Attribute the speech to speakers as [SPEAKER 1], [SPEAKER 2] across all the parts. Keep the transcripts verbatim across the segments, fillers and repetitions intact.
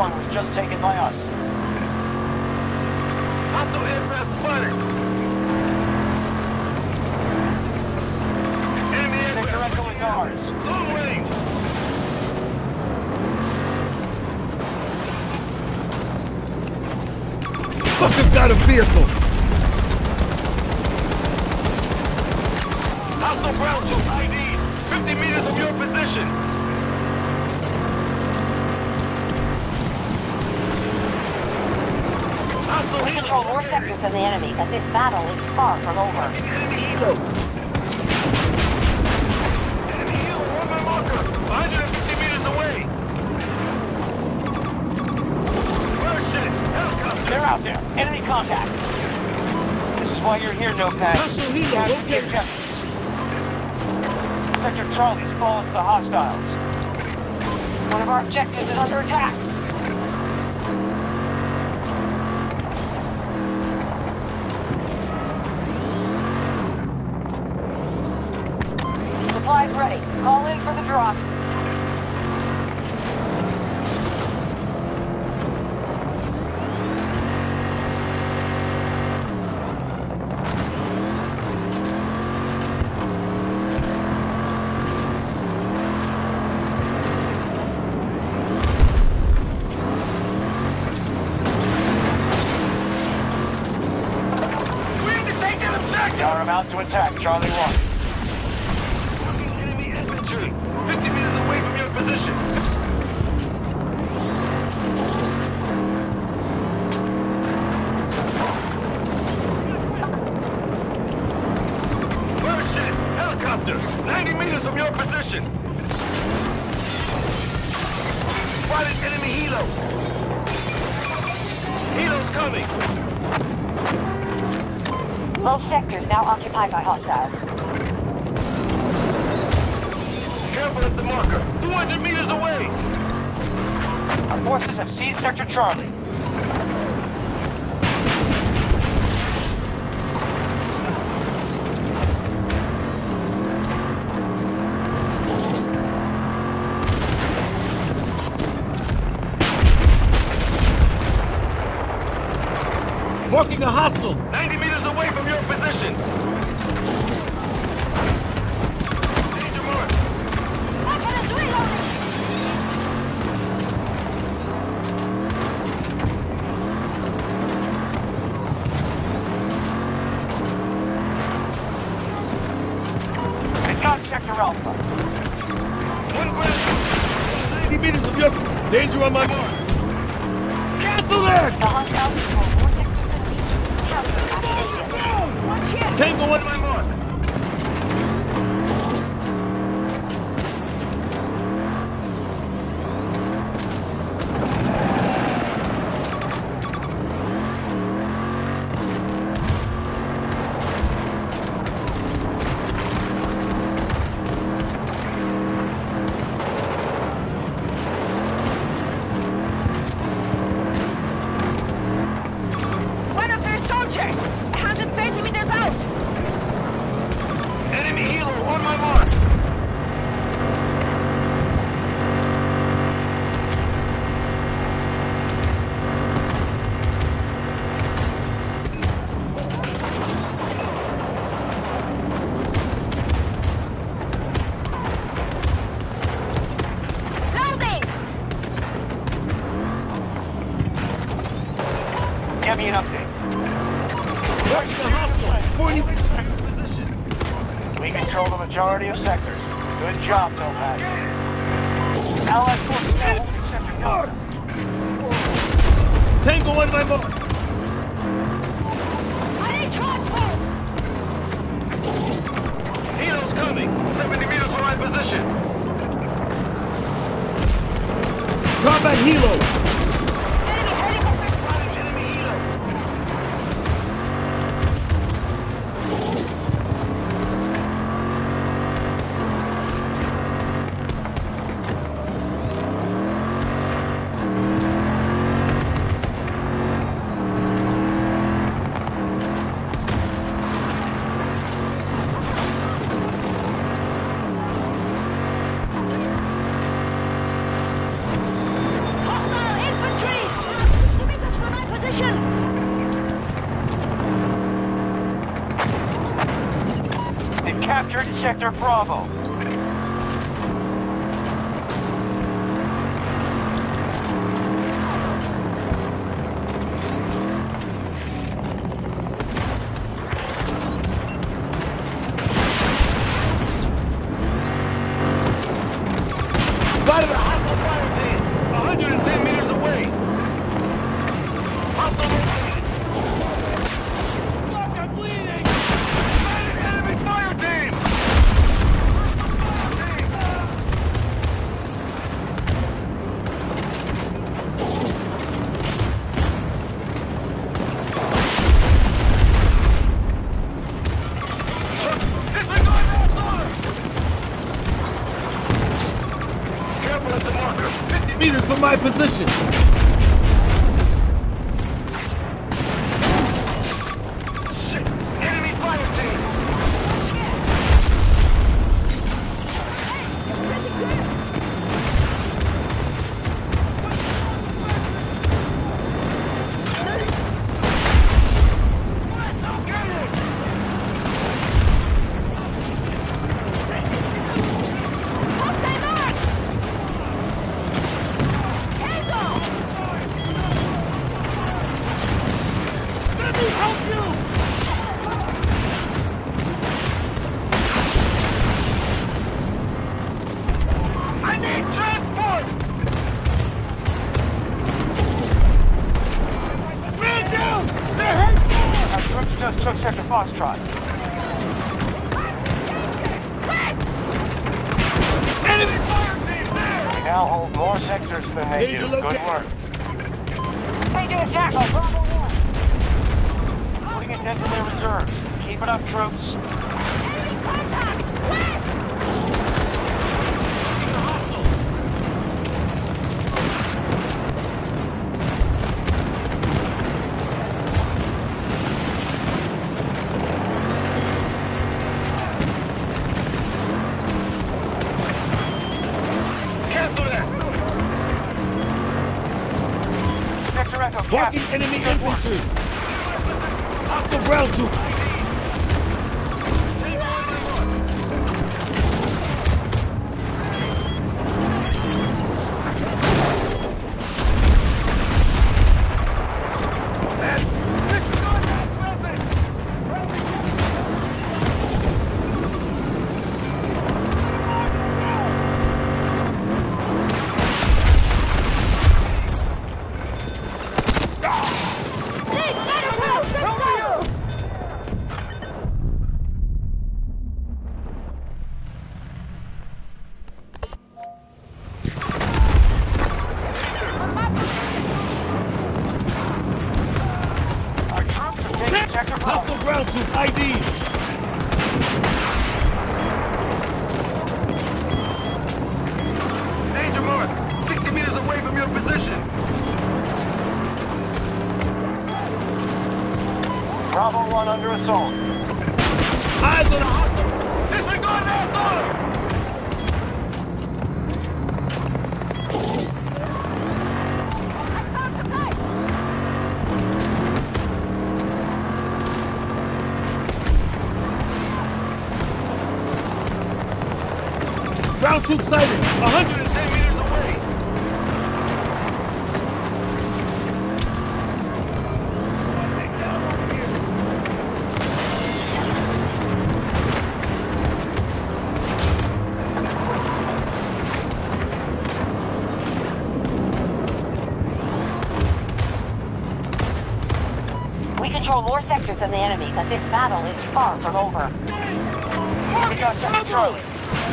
[SPEAKER 1] one was just taken by us.
[SPEAKER 2] Hostile aircraft spotted. Enemy aircraft.
[SPEAKER 1] Sector Echo is ours.
[SPEAKER 2] Long range.
[SPEAKER 3] Fucker's got a vehicle!
[SPEAKER 2] Hostile ground troops I D. fifty meters from your position. Hostile
[SPEAKER 4] We control more sectors than the enemy, and this battle is far from over.
[SPEAKER 2] Enemy helo. Enemy helo on my marker. one hundred fifty meters away. First shit. Helicopter.
[SPEAKER 1] They're out there. Enemy contact. This is why you're here, Notepad.
[SPEAKER 3] Hostile helo,
[SPEAKER 1] Capture the
[SPEAKER 3] okay.
[SPEAKER 1] objectives. Sector Charlie's fallen to the hostiles.
[SPEAKER 4] One of our objectives is under attack. Supplies ready. Call in for the drop.
[SPEAKER 2] We need to take that objective.
[SPEAKER 1] You're about to attack Charlie one.
[SPEAKER 2] Enemy infantry. fifty meters away from your position. First shit. Helicopter. ninety meters from your position. Spotted enemy helo. Helo's coming.
[SPEAKER 4] Both sectors now occupied by hostiles.
[SPEAKER 2] Careful at the marker. two hundred meters away.
[SPEAKER 1] Our forces have seized Sector Charlie.
[SPEAKER 3] Marking a hostile!
[SPEAKER 2] ninety meters away from your position. Danger mark.
[SPEAKER 1] We got Sector Alpha.
[SPEAKER 2] One ground.
[SPEAKER 3] ninety meters of your... Danger on my mark! Cancel that!
[SPEAKER 4] The hostiles control more sectors than the enemy. Capture Watch it!
[SPEAKER 3] Tango on
[SPEAKER 2] My mark.
[SPEAKER 4] One of their soldiers! one hundred thirty meters out!
[SPEAKER 2] Enemy helo on my mark.
[SPEAKER 4] Loading!
[SPEAKER 1] Give me an update.
[SPEAKER 3] Marking a hostile! forty...
[SPEAKER 1] We control the majority of sectors. Good job, Notepad. Allied forces now holding Sector Delta.
[SPEAKER 3] Tango on my mark!
[SPEAKER 4] I need transport!
[SPEAKER 2] Helo's coming. seventy meters from my position.
[SPEAKER 3] Combat helo!
[SPEAKER 4] Enemy helicopter spotted!
[SPEAKER 2] Enemy helo.
[SPEAKER 4] Hostile
[SPEAKER 1] Sector Bravo.
[SPEAKER 3] Spotted a
[SPEAKER 2] Hostile fire team. one hundred ten meters away. Hostile located.
[SPEAKER 3] Fuck, I'm bleeding!
[SPEAKER 2] Enemy fire team. Disregard that order. Careful at the marker. fifty
[SPEAKER 3] Meters from my position!
[SPEAKER 2] Shit. Enemy fire team. Get it.
[SPEAKER 3] Let me help you!
[SPEAKER 2] I need transport.
[SPEAKER 3] Man down! They're hurt!
[SPEAKER 1] Our troops just took Sector Foxtrot.
[SPEAKER 3] Enemy fire!
[SPEAKER 1] We now hold more sectors than they
[SPEAKER 3] Danger
[SPEAKER 1] do. Good
[SPEAKER 3] located.
[SPEAKER 1] work.
[SPEAKER 4] Major Jackal, Bravo one.
[SPEAKER 1] Putting it into their reserves. Keep it up, troops.
[SPEAKER 4] Enemy contact! West!
[SPEAKER 2] Cancel that.
[SPEAKER 1] Sector Echo
[SPEAKER 3] Walking
[SPEAKER 1] captured.
[SPEAKER 3] enemy
[SPEAKER 1] Good work.
[SPEAKER 3] infantry! Hostile ground troop!
[SPEAKER 2] Disregard that message.
[SPEAKER 4] Need medical! Go!
[SPEAKER 1] Our troops are taking Sector Bravo.
[SPEAKER 3] Hostile ground troop I Ds!
[SPEAKER 2] Danger mark. sixty meters away from your position.
[SPEAKER 1] Bravo one under assault.
[SPEAKER 3] Eyes on a hostile!
[SPEAKER 2] Disregard that order.
[SPEAKER 4] I found supplies!
[SPEAKER 3] Ground troop sighted! one hundred!
[SPEAKER 2] ten meters away.
[SPEAKER 5] We control more sectors than the enemy, but this battle is far from over.
[SPEAKER 1] We got Sector Charlie.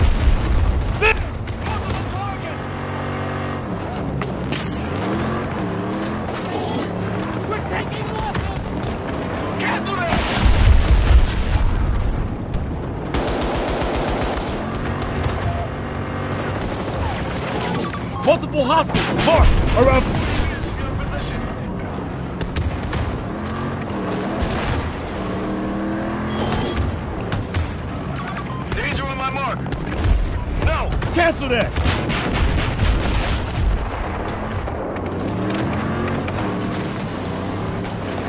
[SPEAKER 3] We're taking losses!
[SPEAKER 2] Cancel that.
[SPEAKER 3] Multiple hostiles! Mark! Around...
[SPEAKER 2] Your position. Danger on my mark. No.
[SPEAKER 3] Cancel that!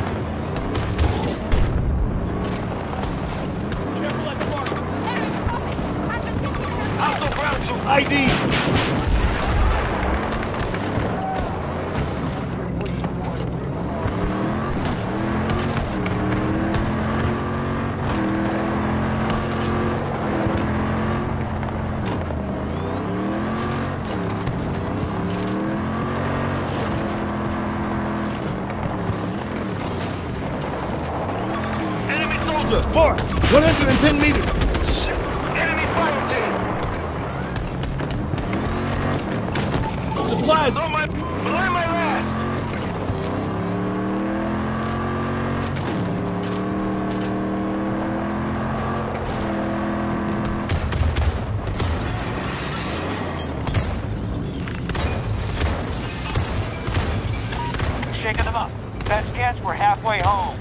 [SPEAKER 3] Careful at the mark!
[SPEAKER 4] Enemy's crossing!
[SPEAKER 3] I D. Mark, one hundred ten meters.
[SPEAKER 2] Enemy fire team!
[SPEAKER 3] Supplies.
[SPEAKER 2] On my... below my last!
[SPEAKER 1] Shaking them up. Best guess, we're halfway home.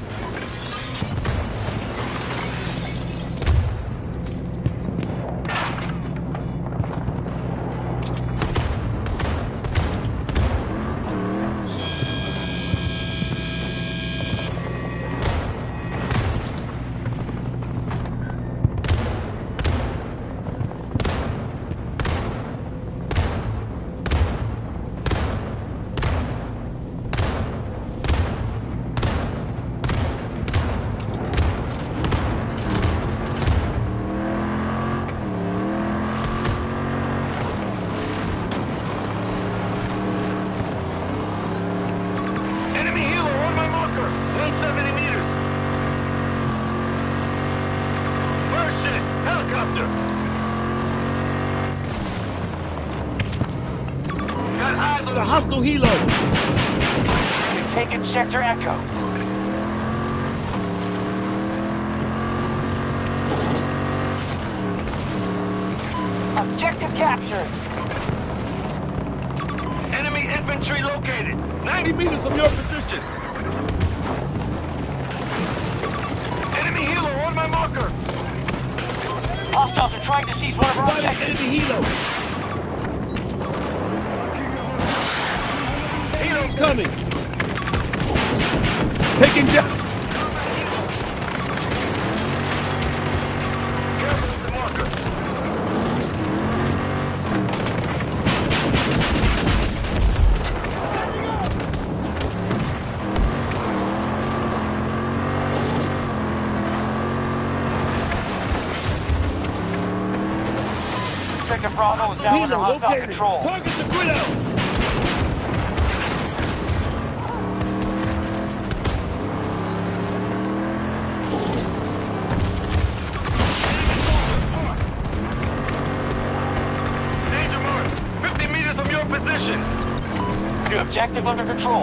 [SPEAKER 3] The hostile helo.
[SPEAKER 1] We've taken Sector Echo. Objective captured.
[SPEAKER 2] Enemy infantry located.
[SPEAKER 3] ninety meters from your position.
[SPEAKER 2] Enemy helo on my marker.
[SPEAKER 1] Hostiles are trying to seize one of our
[SPEAKER 3] Spotted
[SPEAKER 1] objectives.
[SPEAKER 3] enemy helo.
[SPEAKER 2] Helo
[SPEAKER 3] Coming. Taking down.
[SPEAKER 2] careful with the marker.
[SPEAKER 1] Sector Bravo is now under
[SPEAKER 3] Helo
[SPEAKER 1] hostile
[SPEAKER 3] located.
[SPEAKER 1] control.
[SPEAKER 3] Target the grid out.
[SPEAKER 2] Danger mark. fifty meters from your position.
[SPEAKER 1] New objective under control.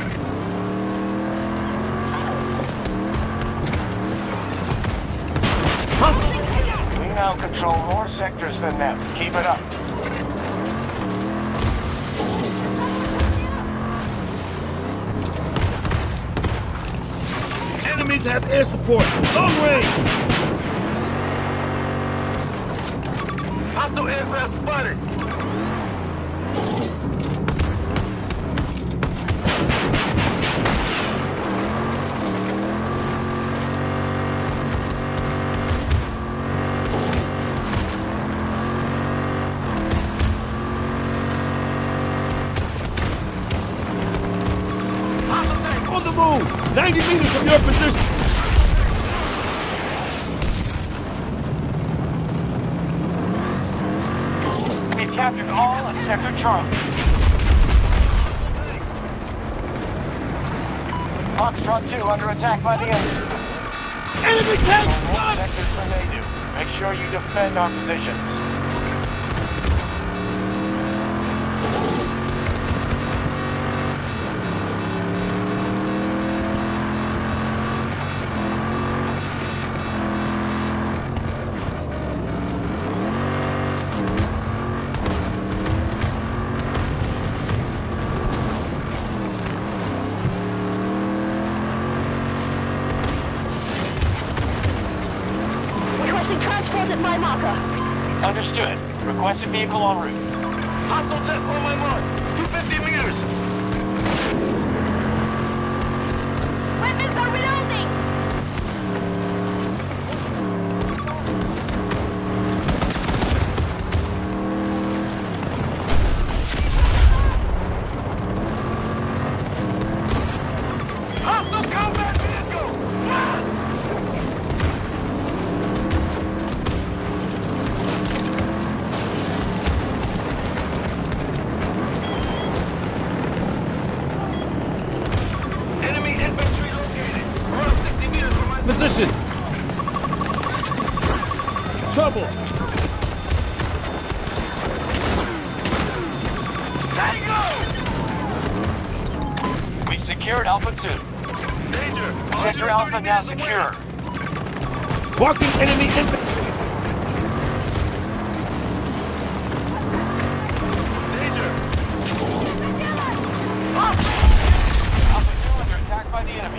[SPEAKER 1] We now control more sectors than them. Keep it up.
[SPEAKER 3] Enemies have air support. Long range.
[SPEAKER 2] Hostile aircraft spotted. Hostile tank.
[SPEAKER 3] On the move. ninety meters from your position.
[SPEAKER 1] We've captured all of Sector Charlie. Foxtrot two under attack by the enemy.
[SPEAKER 3] Enemy tank.
[SPEAKER 1] More
[SPEAKER 3] Run.
[SPEAKER 1] sectors than they do. Make sure you defend our positions.
[SPEAKER 4] Requesting transport at my marker.
[SPEAKER 1] Understood. Requested vehicle en route.
[SPEAKER 2] Hostile jet on my mark. two hundred fifty meters.
[SPEAKER 4] Weapons are reloading!
[SPEAKER 3] position! Trouble!
[SPEAKER 2] Tango!
[SPEAKER 1] We secured Alpha two.
[SPEAKER 2] Danger!
[SPEAKER 1] Sector Alpha now secure.
[SPEAKER 3] Walking enemy infantry!
[SPEAKER 2] Danger!
[SPEAKER 1] Alpha two under attack by the enemy.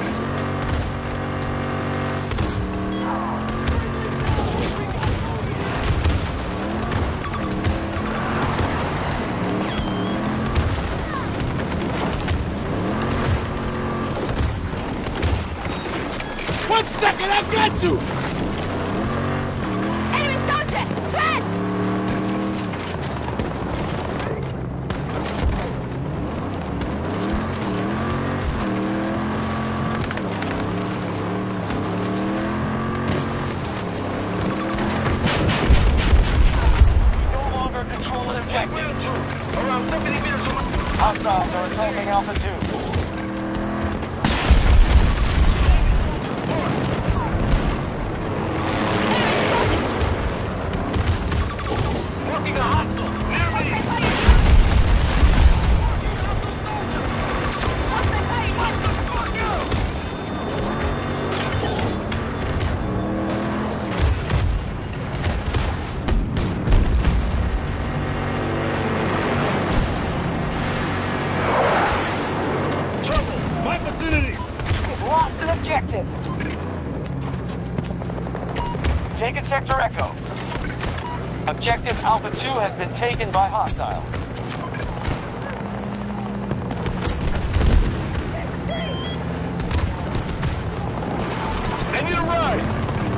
[SPEAKER 3] One second, I got you!
[SPEAKER 4] Enemy soldier! Red!
[SPEAKER 1] No longer control an objective.
[SPEAKER 2] Wheel two! Around seventy meters away!
[SPEAKER 1] Hostiles are attacking Alpha two.
[SPEAKER 2] Working a hostile! Near me! Fuck you!
[SPEAKER 3] My vicinity!
[SPEAKER 5] Lost an objective.
[SPEAKER 1] Taken Sector Echo. Objective Alpha two has been taken by hostiles.
[SPEAKER 2] I need a ride!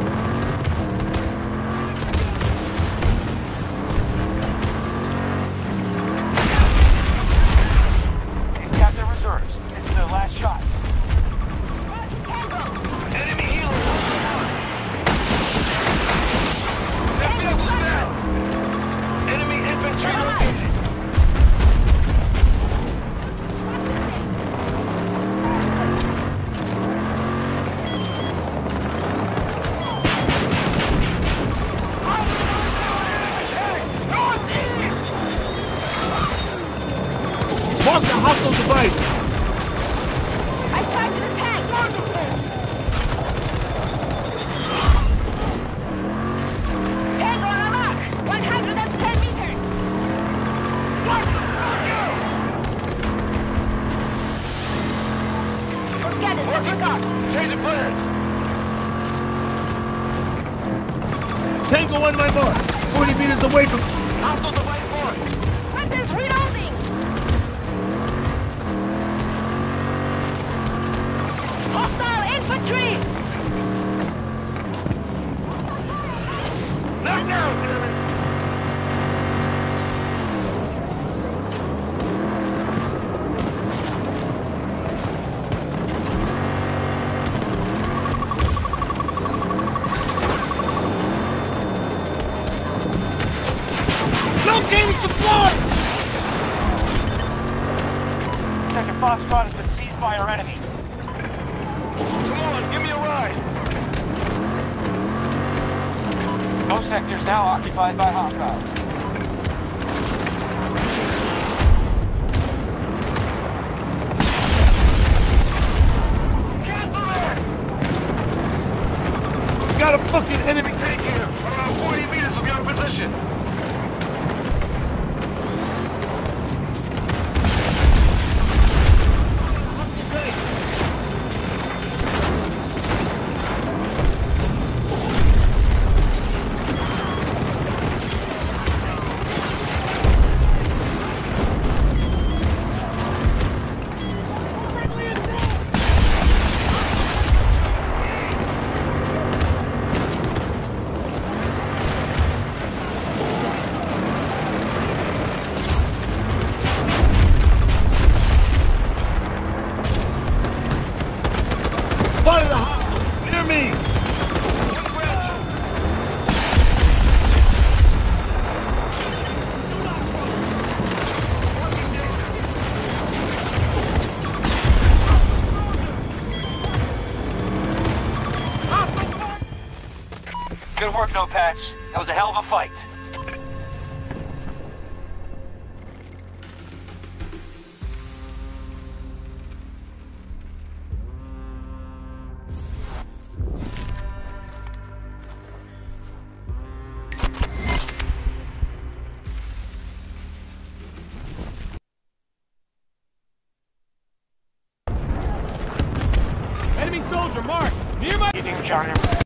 [SPEAKER 1] Got their reserves. This is their last shot.
[SPEAKER 2] Enemy healer! That vehicle's down! Enemy infantry located!
[SPEAKER 3] Mark the hostile device!
[SPEAKER 4] I charged the tank! Tango on the mark! one hundred ten meters! Forget it, disregard!
[SPEAKER 2] Change of plan!
[SPEAKER 3] Tango on my mark! forty meters away from...
[SPEAKER 2] Hostile device forward!
[SPEAKER 4] Weapons reloading! Hostile infantry!
[SPEAKER 2] Knock down, enemy!
[SPEAKER 3] Locating supply!
[SPEAKER 1] Sector Foxtrot has been seized by our enemy.
[SPEAKER 2] Come on, give me a ride!
[SPEAKER 1] Both sectors now occupied by hostiles.
[SPEAKER 2] Cancel that!
[SPEAKER 3] Got a fucking enemy!
[SPEAKER 2] Take here, around forty meters of your position!
[SPEAKER 6] Good work, Nopats. That was a hell of a fight.
[SPEAKER 3] Enemy soldier marked! Near my...
[SPEAKER 1] Taking Charlie.